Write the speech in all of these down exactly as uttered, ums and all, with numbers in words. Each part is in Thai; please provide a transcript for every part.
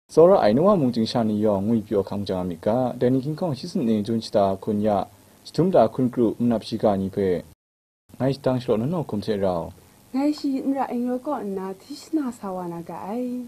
စောရအိုင်နဝမုံချင်းရှာနီယောငွေပြောခေါင်ကြမိကဒန်နီကင်းကောင်ရှိစနေဂျွန်ချတာခွန်ရစတုံတာခွန်ကရုမနပ်ရှိကနီဖေငိုင်းတန်းရှလောနော်ကွန်စေရောငိုင်းရှိအင်ရာအင်ရောကောနာတိစနာဆာဝနာကအိုင်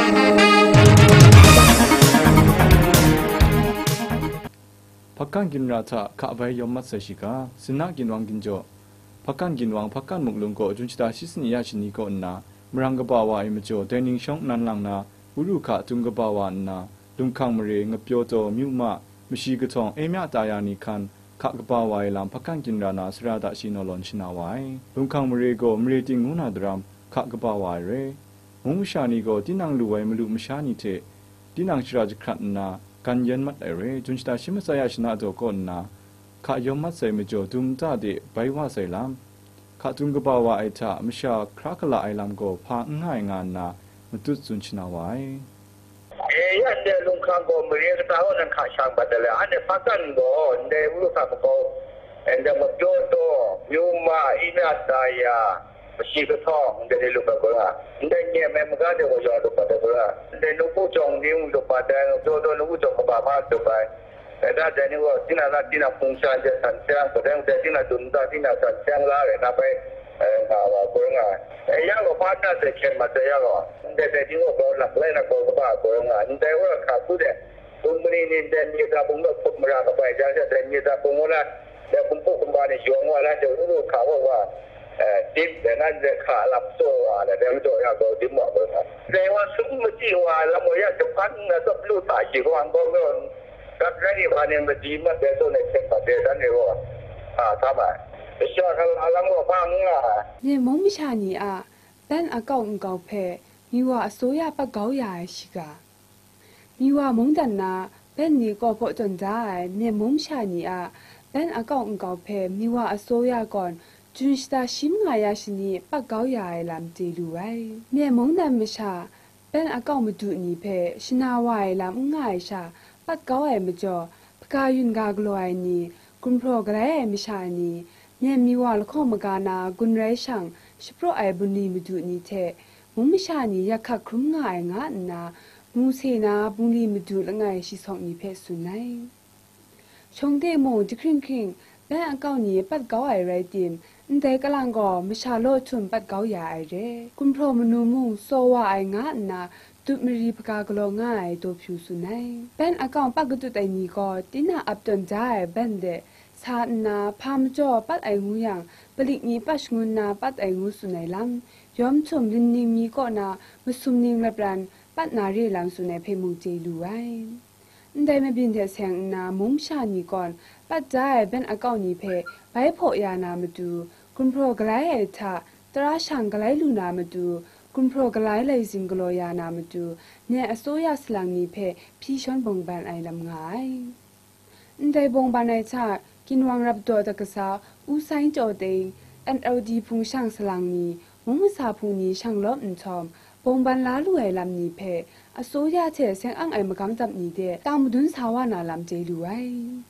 พักกันกินราชาข้าไปยอมมัดเสชิกาสินะกินวังกินจ่อพักกันกินวังพักกันมุกลุงก็จุนชิตาชิสนิยาชินีก็น่ะมรังกบ่าวาอิมจ่อเดนิงช่องนันลังนาอุรุขะจุงกบ่าวาน่ะลุงคังมเรงเปียวจ่อมิวมะมชีกะทองเอมยะตายานิคันขะกบ่าวาลามพักกันกินรานาสราดาชินอลอนชินาวายลุงคังมเรก็มเรติงงูนาดรามขะกบ่าวาเรมุงชานีก็ตินังลุไวมลุมชานีเทตินังชราจครันนากันยันมัดเอเรจุนชิตาชิมสายาชนะโจก่อนนาข้ายอมมัดใส่ไม่โจดุมตาเดใบว่าใส่ลามข้าจุงกบ่าวไอชามชาคราคลาไอลามก็พาง่ายงานนามาตุจุนชินาไว้เอ้ยอันเดลุงข้างก็ไม่เรียกตาว่านั่นข้าช่างบัดเลยอันเดพักกันก็อันเดอุลุข้างก็อันเดมาโจโตยูมาอินาตายาชีกท้องเดลุกก็ละเดเนี่ยแม่มกันเดก็ยอดก็ได้ก็ละเดนุกุจงนิ้วก็ปาได้โจโตนุกุจงก็ปามาตัวไปแต่ถ้าเดนี่ว่าที่นั่นที่นั่นฟุ้งซ่านจะสั่นแซงแสดงแต่ที่นั่นดุนตาที่นั่นสั่นแซงละเลยนะไปเออมาว่าก็ง่ายไอ้ยาก็พาได้แต่เช่นมาแต่ยาก็แต่แต่ที่ว่าก็หลักเลยนะก็ก็ว่าก็ง่ายแต่ว่าขาดตัวเดตุนนี่นี่เดนี่ถ้าผมก็พูดมาแล้วไปจะจะเดนี่ถ้าผมว่าแต่ผมพูดผมว่าในช่วงว่าแล้วจะรู้ข่าวว่าเอ่อดิบแต่นั่นจะขาลับโซ่อะไรเดี๋ยวจะอยากก็ดิบหมดเลยครับแต่ว่าซุ้มมันที่ว่าแล้วมันอยากจะพันนะต้องรู้ตายจีวันก็เรื่องก็ได้ที่พันยังมันดีมันเดี๋ยวตัวในเช็คประเดี๋ยวนั้นเลยว่าอ่าทำไมไม่ใช่เขาอะไรก็พังอ่ะเนี่ยมองไม่ใช่นี่อ่ะเป็นอากาศอุกาเพมีว่าโซยาปะเกาใหญ่สิกามีว่ามองดันนะเป็นนี่ก็พอจนได้เนี่ยมองไม่ใช่นี่อ่ะเป็นอากาศอุกาเพมีว่าโซยาก่อนจุนสตาชิมงายาชินีปะเกาใหญ่ลำเจลูไว้เนี่ยมองดันไม่ใช่เป็นอากาศมาดูนี่เพชินาวายลำง่ายชาปัดเกาไอ้ไม่จ่อปกายุนกากลอยนี่กุนโปรกระไรไม่ใช่นี่เนี่ยมีว่าละข้อมกานากุนไรช่างชิโปรไอ้บุนีมาดูนี่เทมุไม่ใช่นี่อยากขัดคลุ้มง่ายงานามูเซนาบุนีมาดูละไงชิสองนี่เพสุนัยชงเดโมจิคริงคริงเป็นอากาศนี้ปัดเกาไอ้ไรติมแต่กำลังก็ไม่ใช่โลดชนปัดเกาใหญ่เร่กุนโปรมนูมุงโซว่าไอ้งานาตุมรีปกากลง่ายตัวผิวสุนัยเป็นอากาศปักตุไอนี้ก็ตินาอับจนใจเป็นเดชาตินาพามจ่อปัดไองูอย่างปลิกนี้ปัชงุนนาปัดไองูสุนัยลำยอมชมลินนิงมีก็นามาซุมนิงละปรันปัดนาเรลังสุนัยเพมุงเจลูไอได้ไม่บินเทเสียงนามุงชานีก่อนปัดใจเป็นอากาศนี้เพไปพอยานามาดูคุณโปรกไลเอทาตราช่างกไลลูนามาดูคุณโปรกไลเลยซิงกลอยานามาดูเนี่ยอโซยาสลังนี้เพพี่ชอนบงบานไอลำงายได้บงบานไอชากินวังรับตัวตะกษาอุไซน์โจเดงเอ็นเอลดีพุงช่างสลังนี้มุงสาพุงนี้ช่างลบอินชอมบงบานล้าลุไอลำนี้เพอโซยาเชเสียงอังไอมากำจับนี้เดตามดุนสาวานาลำเจลุไอ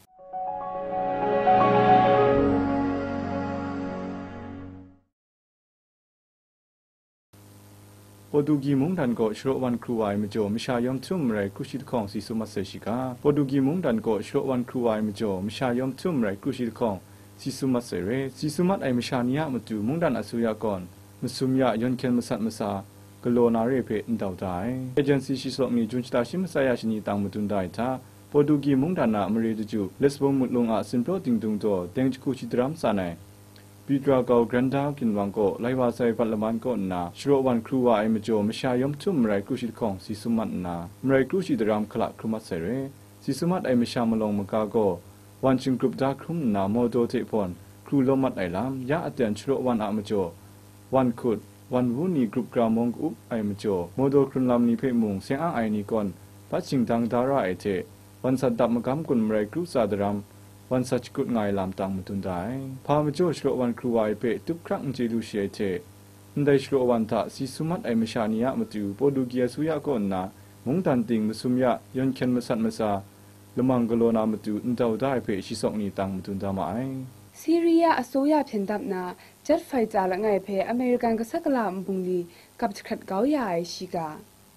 ปอดูกีมุงดันก็ชโรวันครูไอมจ่อมิชายอมทุ่มไรกุชิดของสิสุมัสเสชิกาปอดูกีมุงดันก็ชโรวันครูไอมจ่อมิชายอมทุ่มไรกุชิดของสิสุมัสเสเรสิสุมัสไอมิชานิยะมตุมุงดันอสุยากรมสุมยะยอนเคนมสัตมสากโลนาเรเพอินดาวไดเอเจนซี่ชิสอกนีจุนชตาชิมสายาชินีตังมตุนไดทาปอดูกีมุงดันนาอเมริกจูเลสบงมุดลงอาซิมโปรติงตุงโตเตงจคุชิดรัมซาไนปีตราเกาแกรนดากินวังก็ไลวาไซปัลมันก็นาชโรวันครูวาไอมจ่อมชายอมทุ่มไรกุชิดของสิสุมัตนามไรกุชิดรามคละครุมัสเสเรสิสุมัตไอมชามลงมกาโกวันจิงกรุบดาครุมนาโมโดเทพอนครูลมัดไอลามยาอเตนชโรวันอามจ่อวันขุดวันวูนีกรุบกรามงอุบไอมจ่อโมโดครุนลามนีเพมุงเสียงอ้างไอนีก่อนปัจจิงดังดาราไอเทวันสัตดับมกำกุนไรกรุซาดรามวันสัจกุดไงลามตังมุตุนได้พามจ่อชโรวันครูไอเปตุกครั้งจิลูเชเทได้ชโรวันทะสิสุมัตไอมชานียะมตุปอดูกียสุยะก่อนนามุงตันติงมสุมยะยอนเคนมสัตมสาละมังกโลนามตุอินดาวได้เปชิสอกนีตังมุตุนดามาไอซีเรียอโซยาเพียนดับนาจัดไฟจาละไงเพอเมริกันก็สักลามบุงลีกับขัดเกาใหญ่ชิกา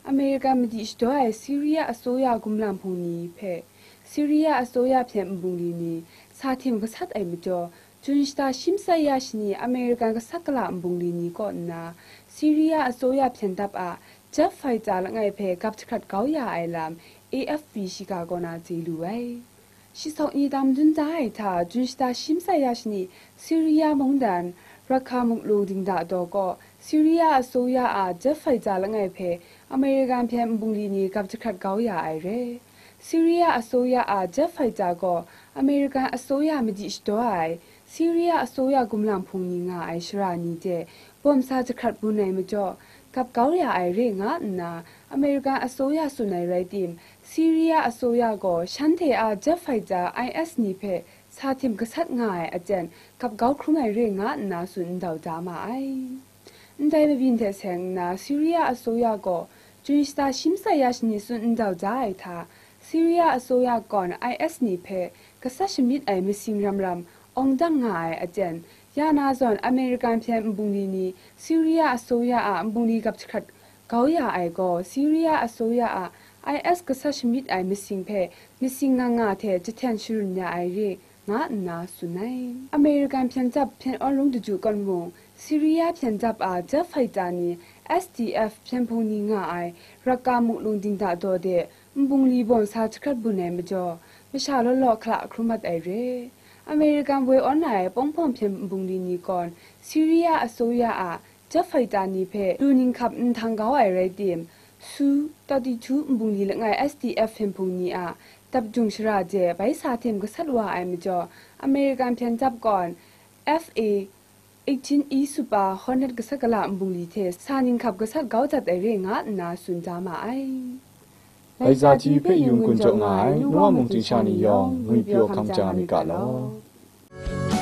อเมริกันมดิชดอยซีเรียอโซยากุมลังพงนีเพซีเรียอโซยาเพียมบุงลีนีซาทิมก็สัดไอมจ่อจุนสตาชิมไซยาชนีอเมริกันก็สักกลาบุงลีนีก็นาซีเรียอโซยาเพียนดับอาจับไฟจาลงไอเพกับขัดเกาหยาไอลาม เอ เอฟ พี ชิกาโกนาจีลูไอชิสอกนีดำจุนใจถ้าจุนสตาชิมไซยาชนีซีเรียมงดันราคามุกลูดิงดาดอกก็ซีเรียอโซยาอาจับไฟจาลงไอเพอเมริกันเพียงบุงลีนีกับขัดเกาหยาไอเรซีเรียอโซยาอาจับไฟจาก็อเมริกันอโซยามดิชดอยซีเรียอโซยากุมลังพงนีงาไอชรานีเจปอมซาจะขัดบุญในมจ่อกับเกาหลีไอเรงานาอเมริกันอโซยาสุนัยไรติมซีเรียอโซยาก็ฉันเทอาจับไฟจา ไอ เอส นีเพซาทิมกษัตริย์ง่ายอาจารย์กับเกาครุงไอเรงานาสุนดาวจามาไอได้ไปบินเทเซงนาซีเรียอโซยาก็จุนสตาชิมไซยาชนิสุนดาวจาไอทาซีเรียอโซยาก่อน ไอ เอส นีเพกษัตริย์ชมิดไอมิสิงรำรำองดังง่ายอาจารย์ยานาซอนอเมริกันเพียงบุงลีนีซีเรียอโซยาอาบุงลีกับขัดเกาหยาไอก็ซีเรียอโซยาอา ไอ เอส กษัตริย์ชมิดไอมิสิงเพมิสิงงางาเทจะแทนชุรุญญาไอเรงานาสุนัยอเมริกันเพียงจับเพียงออนลงดูกันวงซีเรียเพียงจับอาจะไฟจานี เอส ดี เอฟ เพียงพงนีงาไอรักกามุลุงดิงดาโดเดบุงลีบอนซาจขัดบุญในมจ่อไม่ชาลลอคละครุมัดไอเรอเมริกันเวออนไลน์ป้องพอมเพียงบุงลีนีก่อนซีเรียอโซยาอาจะไฟจานีเพดูนิงขับนทางเกาไอไรเดียมซูตอดีทูบุงลีละไง เอส ดี เอฟ เพียงพงนีอาตับจุงชราเจไปสาเทมก็สัดว่าไอมจ่ออเมริกันเพียงจับก่อน เอฟ เอเอจินอีสุปาฮอนเน็ตกษัตริย์กลาบุงลีเทสานิงขับกษัตริย์เกาจัดไอเรงานาสุนจามาไอไลซาจีเพ่ยุงกุนจงไงนัวมุงจิชานิยองงุยเปียวคำจามิกาลอ